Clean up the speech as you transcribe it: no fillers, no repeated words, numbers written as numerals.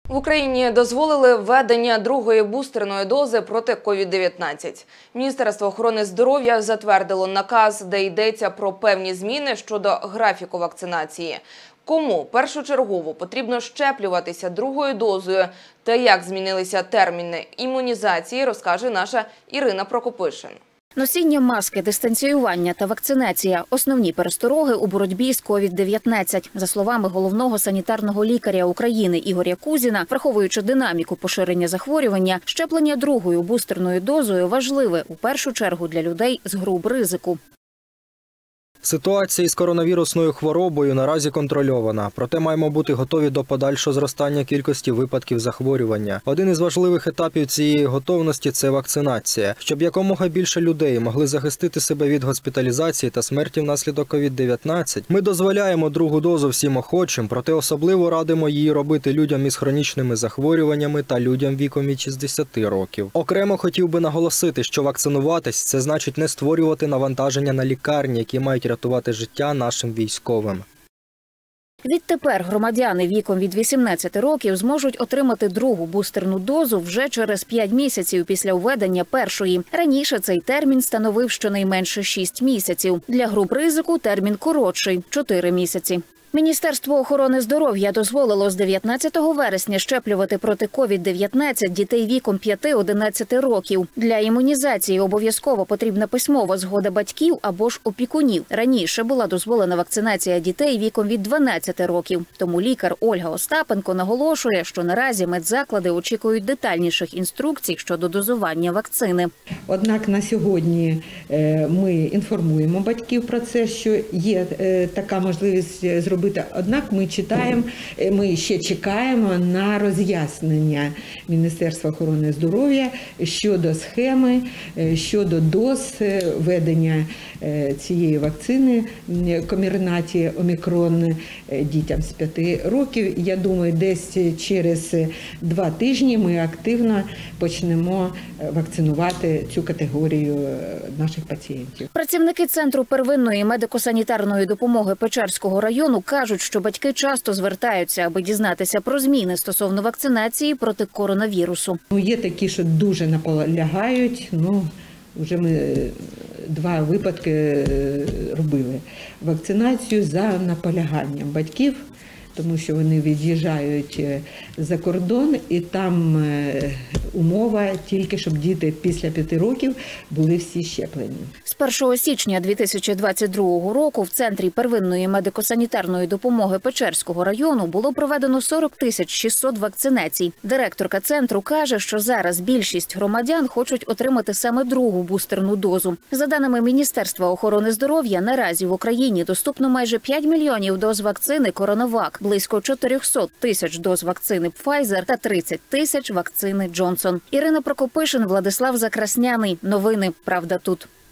В Україні дозволили введення другої бустерної дози проти COVID-19. Міністерство охорони здоров'я затвердило наказ, де йдеться про певні зміни щодо графіку вакцинації. Кому першочергово потрібно щеплюватися другою дозою та як змінилися терміни імунізації, розкаже наша Ірина Прокопишин. Носіння маски, дистанціювання та вакцинація – основні перестороги у боротьбі з COVID-19. За словами головного санітарного лікаря України Ігоря Кузіна, враховуючи динаміку поширення захворювання, щеплення другою бустерною дозою важливе у першу чергу для людей з груп ризику. Ситуація із коронавірусною хворобою наразі контрольована, проте маємо бути готові до подальшого зростання кількості випадків захворювання. Один із важливих етапів цієї готовності – це вакцинація. Щоб якомога більше людей могли захистити себе від госпіталізації та смерті внаслідок COVID-19, ми дозволяємо другу дозу всім охочим, проте особливо радимо її робити людям із хронічними захворюваннями та людям віком від 60 років. Окремо хотів би наголосити, що вакцинуватись – це значить не створювати навантаження на лікарні, які мають рятувати життя нашим військовим. Відтепер громадяни віком від 18 років зможуть отримати другу бустерну дозу вже через 5 місяців після введення першої. Раніше цей термін становив щонайменше 6 місяців. Для груп ризику термін коротший – 4 місяці. Міністерство охорони здоров'я дозволило з 19 вересня щеплювати проти COVID-19 дітей віком 5-11 років. Для імунізації обов'язково потрібна письмова згода батьків або ж опікунів. Раніше була дозволена вакцинація дітей віком від 12 років. Тому лікар Ольга Остапенко наголошує, що наразі медзаклади очікують детальніших інструкцій щодо дозування вакцини. Однак на сьогодні ми інформуємо батьків про це, що є така можливість зробити. Однак ми ще чекаємо на роз'яснення Міністерства охорони здоров'я щодо схеми, щодо доз введення цієї вакцини Комірнаті Омікрон дітям з 5 років. Я думаю, десь через 2 тижні ми активно почнемо вакцинувати цю категорію наших пацієнтів. Працівники Центру первинної медико-санітарної допомоги Печерського району кажуть, що батьки часто звертаються, аби дізнатися про зміни стосовно вакцинації проти коронавірусу. Є такі, що дуже наполягають. Вже ми 2 випадки робили вакцинацію за наполяганням батьків, тому що вони від'їжджають за кордон, і там умова тільки, щоб діти після 5 років були всі щеплені. З 1 січня 2022 року в Центрі первинної медико-санітарної допомоги Печерського району було проведено 40 600 вакцинацій. Директорка центру каже, що зараз більшість громадян хочуть отримати саме другу бустерну дозу. За даними Міністерства охорони здоров'я, наразі в Україні доступно майже 5 мільйонів доз вакцини «Коронавак», близько 400 тисяч доз вакцини Pfizer та 30 тисяч вакцини Джонсон. Ірина Прокопишин, Владислав Закрасняний. Новини «Правда тут».